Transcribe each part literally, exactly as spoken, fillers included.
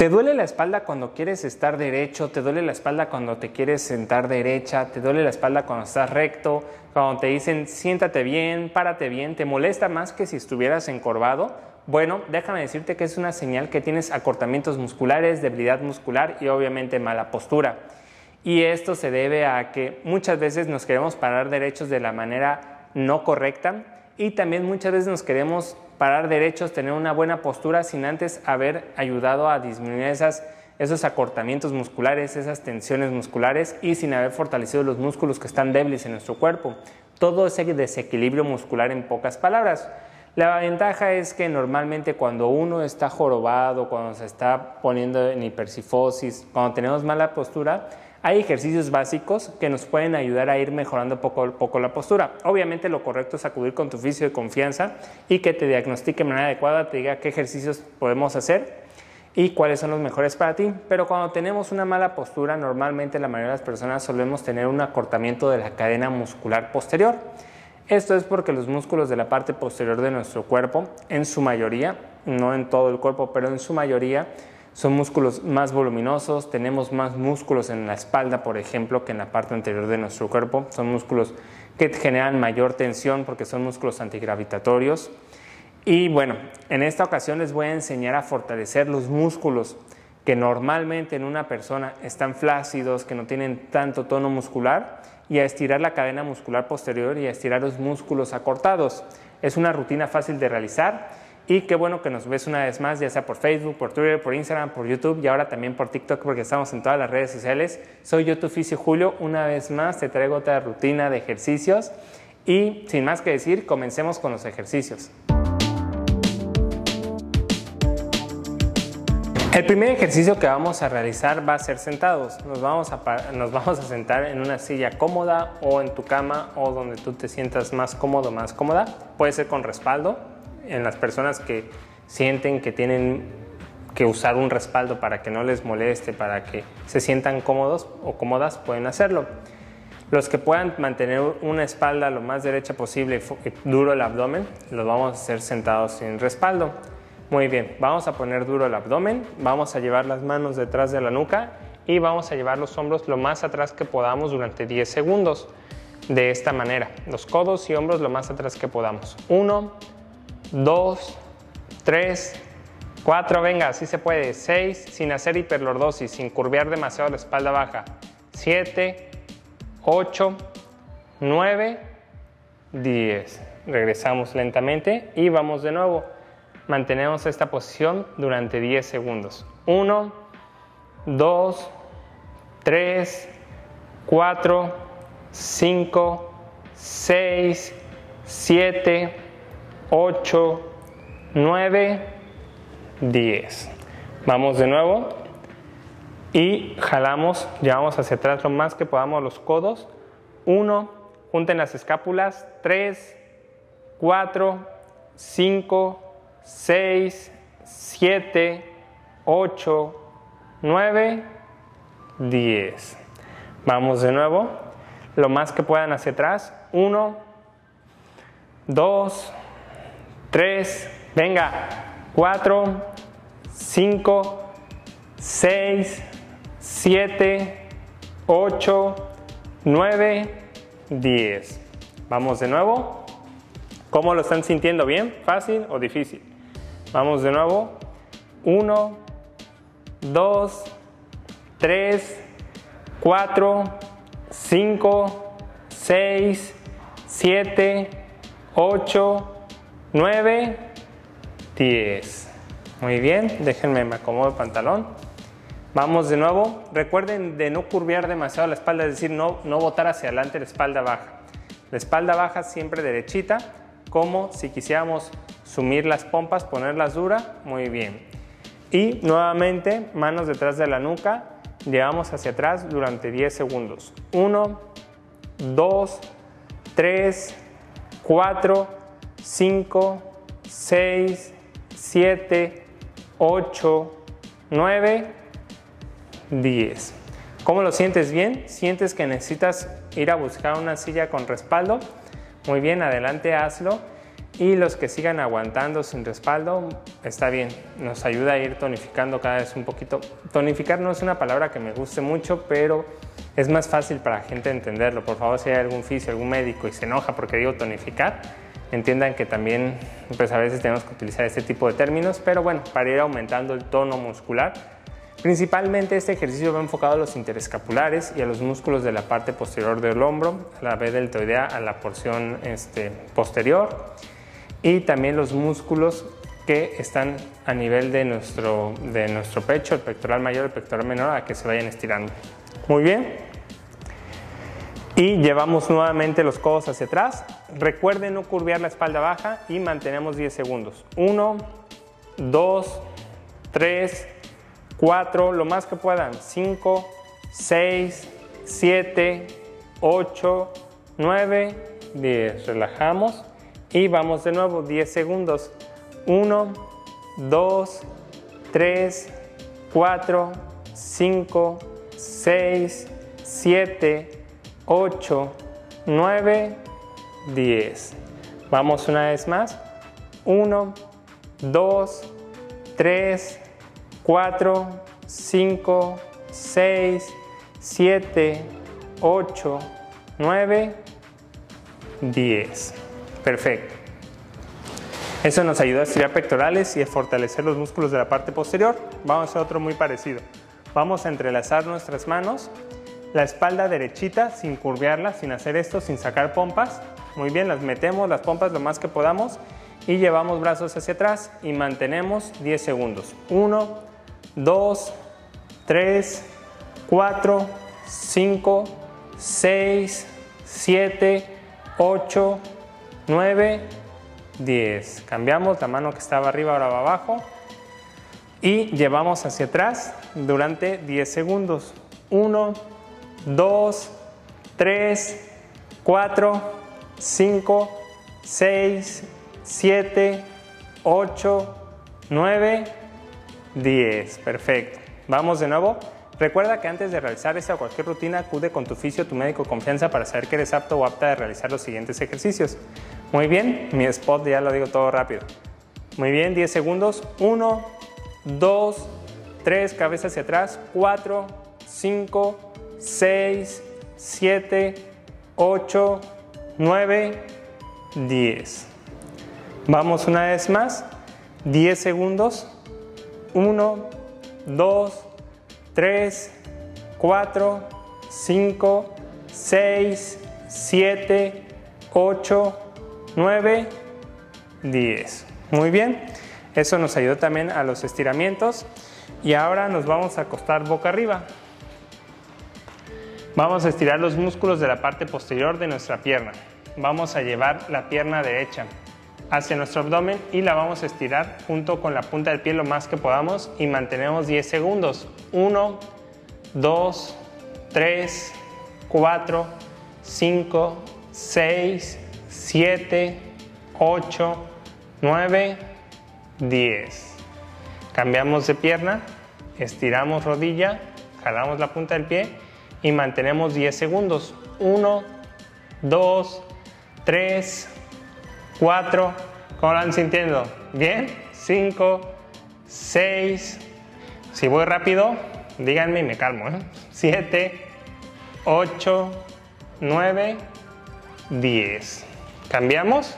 ¿Te duele la espalda cuando quieres estar derecho? ¿Te duele la espalda cuando te quieres sentar derecha? ¿Te duele la espalda cuando estás recto? Cuando te dicen siéntate bien, párate bien, ¿te molesta más que si estuvieras encorvado? Bueno, déjame decirte que es una señal que tienes acortamientos musculares, debilidad muscular y obviamente mala postura. Y esto se debe a que muchas veces nos queremos parar derechos de la manera no correcta y también muchas veces nos queremos parar derechos, tener una buena postura sin antes haber ayudado a disminuir esas, esos acortamientos musculares, esas tensiones musculares y sin haber fortalecido los músculos que están débiles en nuestro cuerpo. Todo ese desequilibrio muscular en pocas palabras. La ventaja es que normalmente cuando uno está jorobado, cuando se está poniendo en hipercifosis, cuando tenemos mala postura, hay ejercicios básicos que nos pueden ayudar a ir mejorando poco a poco la postura. Obviamente lo correcto es acudir con tu fisio de confianza y que te diagnostique de manera adecuada, te diga qué ejercicios podemos hacer y cuáles son los mejores para ti. Pero cuando tenemos una mala postura, normalmente la mayoría de las personas solemos tener un acortamiento de la cadena muscular posterior. Esto es porque los músculos de la parte posterior de nuestro cuerpo, en su mayoría, no en todo el cuerpo, pero en su mayoría, son músculos más voluminosos, tenemos más músculos en la espalda, por ejemplo, que en la parte anterior de nuestro cuerpo. Son músculos que generan mayor tensión porque son músculos antigravitatorios. Y bueno, en esta ocasión les voy a enseñar a fortalecer los músculos que normalmente en una persona están flácidos, que no tienen tanto tono muscular, y a estirar la cadena muscular posterior y a estirar los músculos acortados. Es una rutina fácil de realizar. Y qué bueno que nos ves una vez más, ya sea por Facebook, por Twitter, por Instagram, por YouTube y ahora también por TikTok porque estamos en todas las redes sociales. Soy yo tu fisio Julio, una vez más te traigo otra rutina de ejercicios y sin más que decir, comencemos con los ejercicios. El primer ejercicio que vamos a realizar va a ser sentados. Nos vamos a, nos vamos a sentar en una silla cómoda o en tu cama o donde tú te sientas más cómodo, más cómoda. Puede ser con respaldo. En las personas que sienten que tienen que usar un respaldo para que no les moleste, para que se sientan cómodos o cómodas, pueden hacerlo. Los que puedan mantener una espalda lo más derecha posible y duro el abdomen, los vamos a hacer sentados sin respaldo. Muy bien, vamos a poner duro el abdomen, vamos a llevar las manos detrás de la nuca y vamos a llevar los hombros lo más atrás que podamos durante diez segundos. De esta manera, los codos y hombros lo más atrás que podamos. Uno, dos, tres, cuatro, venga, así se puede, seis, sin hacer hiperlordosis, sin curvear demasiado la espalda baja, siete, ocho, nueve, diez. Regresamos lentamente y vamos de nuevo. Mantenemos esta posición durante diez segundos. uno, dos, tres, cuatro, cinco, seis, siete, ocho, nueve, diez. Vamos de nuevo y jalamos, llevamos hacia atrás lo más que podamos los codos. uno, junten las escápulas. tres, cuatro, cinco, seis, siete, ocho, nueve, diez. Vamos de nuevo, lo más que puedan hacia atrás. uno, dos, tres, venga, cuatro, cinco, seis, siete, ocho, nueve, diez. Vamos de nuevo. ¿Cómo lo están sintiendo? ¿Bien? ¿Fácil o difícil? Vamos de nuevo. uno, dos, tres, cuatro, cinco, seis, siete, ocho, nueve, diez. Muy bien, déjenme me acomodo el pantalón. Vamos de nuevo. Recuerden de no curvear demasiado la espalda, es decir, no, no botar hacia adelante la espalda baja. La espalda baja siempre derechita, como si quisiéramos sumir las pompas, ponerlas dura. Muy bien. Y nuevamente, manos detrás de la nuca, llevamos hacia atrás durante diez segundos. uno, dos, tres, cuatro, cinco, seis, siete, ocho, nueve, diez. ¿Cómo lo sientes? ¿Bien? ¿Sientes que necesitas ir a buscar una silla con respaldo? Muy bien, adelante, hazlo. Y los que sigan aguantando sin respaldo, está bien, nos ayuda a ir tonificando cada vez un poquito. Tonificar no es una palabra que me guste mucho, pero es más fácil para la gente entenderlo. Por favor, si hay algún fisio, algún médico y se enoja porque digo tonificar, entiendan que también pues a veces tenemos que utilizar este tipo de términos, pero bueno, para ir aumentando el tono muscular. Principalmente este ejercicio va enfocado a los interescapulares y a los músculos de la parte posterior del hombro, a la vez deltoidea a la porción este, posterior, y también los músculos que están a nivel de nuestro, de nuestro pecho, el pectoral mayor, el pectoral menor, a que se vayan estirando. Muy bien. Y llevamos nuevamente los codos hacia atrás. Recuerden no curvear la espalda baja y mantenemos diez segundos. uno, dos, tres, cuatro, lo más que puedan. cinco, seis, siete, ocho, nueve, diez. Relajamos. Y vamos de nuevo, diez segundos. uno, dos, tres, cuatro, cinco, seis, siete, ocho, nueve, diez. Vamos una vez más. uno, dos, tres, cuatro, cinco, seis, siete, ocho, nueve, diez. Perfecto. Eso nos ayuda a estirar pectorales y a fortalecer los músculos de la parte posterior. Vamos a hacer otro muy parecido. Vamos a entrelazar nuestras manos, la espalda derechita sin curvearla, sin hacer esto, sin sacar pompas. Muy bien, las metemos las pompas lo más que podamos y llevamos brazos hacia atrás y mantenemos diez segundos. uno, dos, tres, cuatro, cinco, seis, siete, ocho, nueve, diez. Cambiamos, la mano que estaba arriba ahora va abajo y llevamos hacia atrás durante diez segundos. uno, dos, tres, cuatro, cinco, seis, siete, ocho, nueve, diez. Perfecto. Vamos de nuevo. Recuerda que antes de realizar esta o cualquier rutina, acude con tu fisio, tu médico de confianza, para saber que eres apto o apta de realizar los siguientes ejercicios. Muy bien, mi spot ya lo digo todo rápido. Muy bien, diez segundos. uno, dos, tres, cabeza hacia atrás. cuatro, cinco, seis, siete, ocho, nueve, diez. Vamos una vez más. diez segundos. uno, dos, tres, cuatro, cinco, seis, siete, ocho, nueve, diez. Muy bien, eso nos ayudó también a los estiramientos. Y ahora nos vamos a acostar boca arriba. Vamos a estirar los músculos de la parte posterior de nuestra pierna. Vamos a llevar la pierna derecha hacia nuestro abdomen y la vamos a estirar junto con la punta del pie lo más que podamos y mantenemos diez segundos. uno, dos, tres, cuatro, cinco, seis, siete, ocho, nueve, diez. Cambiamos de pierna, estiramos rodilla, jalamos la punta del pie y mantenemos diez segundos. uno, dos, tres, cuatro, ¿cómo lo van sintiendo? ¿Bien? cinco, seis, si voy rápido, díganme y me calmo, ¿eh? siete, ocho, nueve, diez. Cambiamos.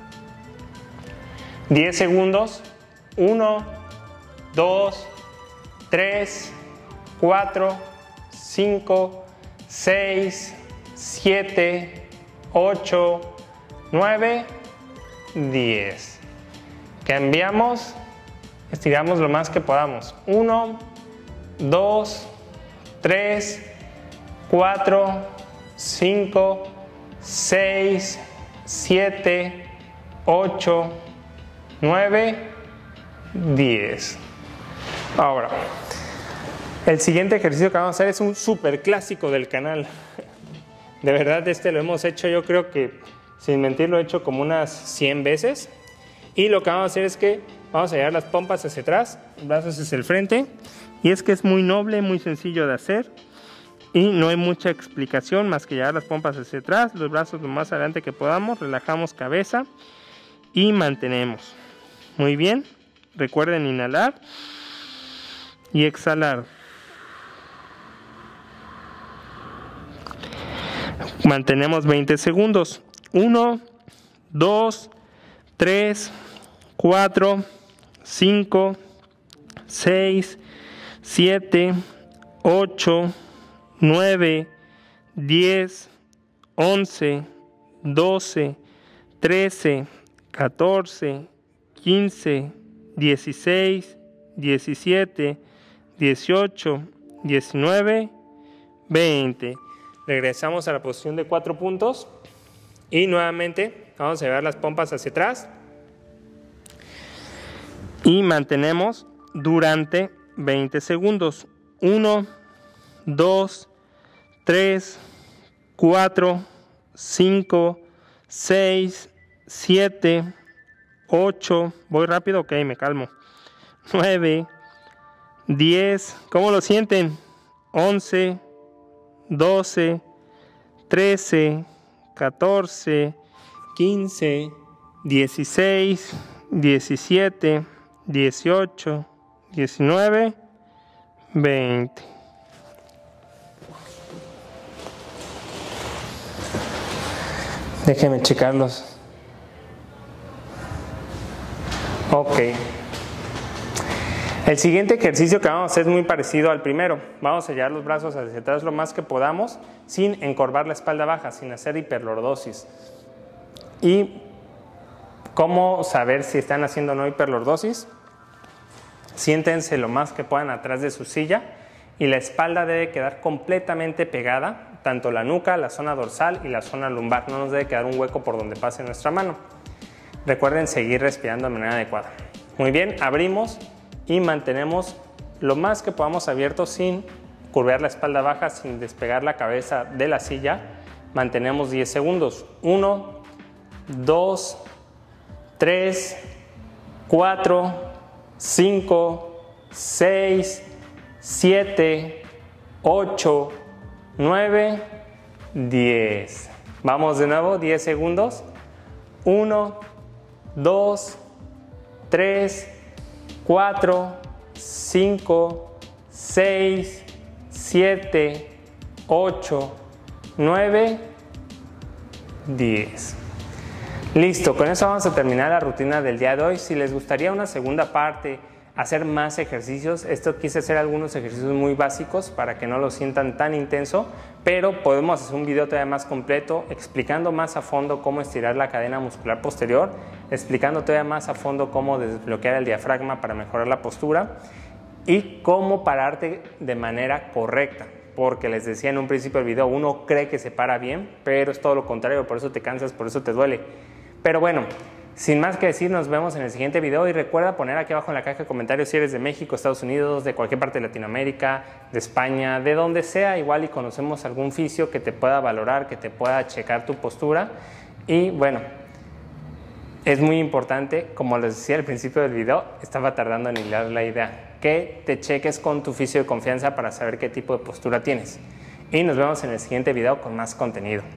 diez segundos. uno, dos, tres, cuatro, cinco, seis, siete, ocho, nueve, diez. Cambiamos, estiramos lo más que podamos. uno, dos, tres, cuatro, cinco, seis, siete, ocho, nueve, diez. Ahora, el siguiente ejercicio que vamos a hacer es un súper clásico del canal. De verdad, este lo hemos hecho, yo creo que, sin mentir, lo he hecho como unas cien veces. Y lo que vamos a hacer es que vamos a llevar las pompas hacia atrás, brazos hacia el frente. Y es que es muy noble, muy sencillo de hacer. Y no hay mucha explicación más que llevar las pompas hacia atrás, los brazos lo más adelante que podamos, relajamos cabeza. y mantenemos. Muy bien, recuerden inhalar y exhalar. Mantenemos veinte segundos. uno, dos, tres, cuatro, cinco, seis, siete, ocho, nueve, diez, once, doce, trece, catorce, quince, dieciséis, diecisiete, dieciocho, diecinueve, veinte. Regresamos a la posición de cuatro puntos y nuevamente vamos a llevar las pompas hacia atrás y mantenemos durante veinte segundos. uno, dos, tres, cuatro, cinco, seis, siete, ocho, voy rápido, ok, me calmo, nueve, diez, ¿cómo lo sienten? once, doce, trece, catorce, quince, dieciséis, diecisiete, dieciocho, diecinueve, veinte. Déjenme checarlos. Ok. El siguiente ejercicio que vamos a hacer es muy parecido al primero. Vamos a llevar los brazos hacia atrás lo más que podamos sin encorvar la espalda baja, sin hacer hiperlordosis. ¿Y cómo saber si están haciendo o no hiperlordosis? Siéntense lo más que puedan atrás de su silla y la espalda debe quedar completamente pegada, tanto la nuca, la zona dorsal y la zona lumbar. No nos debe quedar un hueco por donde pase nuestra mano. Recuerden seguir respirando de manera adecuada. Muy bien, abrimos y mantenemos lo más que podamos abierto sin curvar la espalda baja, sin despegar la cabeza de la silla. Mantenemos diez segundos. uno, dos, tres, cuatro, cinco, seis, siete, ocho, nueve, diez. Vamos de nuevo, diez segundos. uno, dos, tres, cuatro, cinco, seis, siete, ocho, nueve, diez. Listo, con eso vamos a terminar la rutina del día de hoy. Si les gustaría una segunda parte, hacer más ejercicios, esto quise hacer algunos ejercicios muy básicos para que no lo sientan tan intenso, pero podemos hacer un video todavía más completo explicando más a fondo cómo estirar la cadena muscular posterior, explicando todavía más a fondo cómo desbloquear el diafragma para mejorar la postura y cómo pararte de manera correcta, porque les decía en un principio del video, uno cree que se para bien, pero es todo lo contrario, por eso te cansas, por eso te duele. Pero bueno, sin más que decir, nos vemos en el siguiente video y recuerda poner aquí abajo en la caja de comentarios si eres de México, Estados Unidos, de cualquier parte de Latinoamérica, de España, de donde sea, igual y conocemos algún fisio que te pueda valorar, que te pueda checar tu postura. Y bueno, es muy importante, como les decía al principio del video, estaba tardando en hilar la idea, que te cheques con tu fisio de confianza para saber qué tipo de postura tienes. Y nos vemos en el siguiente video con más contenido.